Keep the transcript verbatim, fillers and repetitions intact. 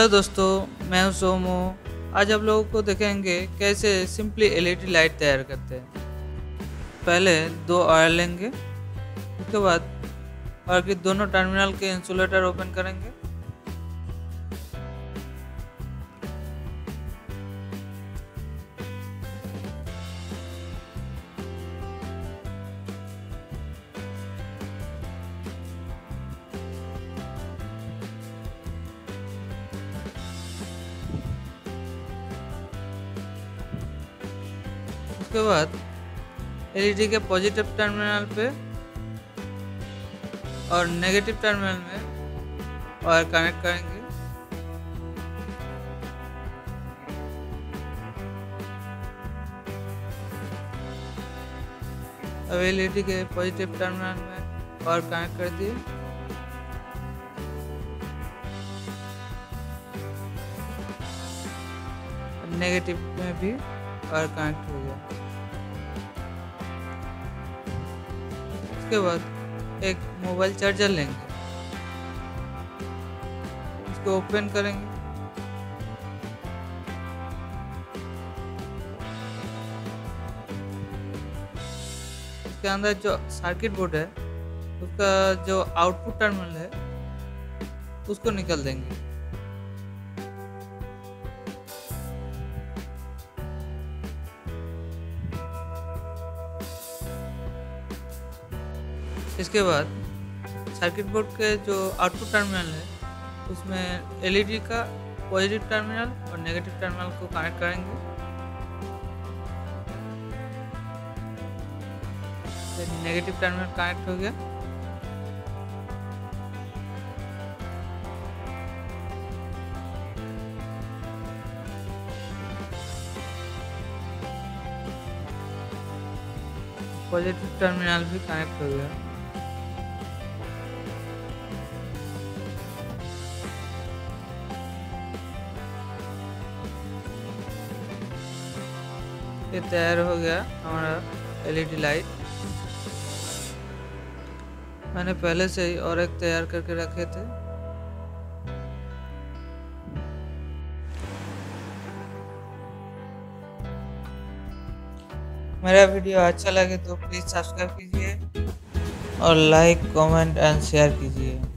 Hello दोस्तों, मैं हूं सोमो। आज आप लोगों को देखेंगे कैसे सिंपली एलईडी लाइट तैयार करते हैं। पहले दो वायर लेंगे, उसके बाद वायर के दोनों टर्मिनल के इंसुलेटर ओपन करेंगे। उसके बाद एलईडी के पॉजिटिव टर्मिनल पे और नेगेटिव टर्मिनल में वायर कनेक्ट करेंगे। अब एलईडी के पॉजिटिव टर्मिनल में वायर कनेक्ट कर दिए। नेगेटिव में भी वायर कनेक्ट हो गया। उसके बाद एक मोबाइल चार्जर लेंगे, इसको ओपन करेंगे। इसके अंदर जो सर्किट बोर्ड है उसका जो आउटपुट टर्मिनल है उसको निकाल देंगे। इसके बाद सर्किट बोर्ड के जो आउटपुट टर्मिनल है उसमें एलईडी का पॉजिटिव टर्मिनल और नेगेटिव टर्मिनल को कनेक्ट करेंगे। नेगेटिव टर्मिनल कनेक्ट हो गया। पॉजिटिव टर्मिनल भी कनेक्ट हो गया। ये तैयार हो गया हमारा एलईडी लाइट। मैंने पहले से ही और एक तैयार करके रखे थे। मेरा वीडियो अच्छा लगे तो प्लीज़ सब्सक्राइब कीजिए और लाइक, कमेंट एंड शेयर कीजिए।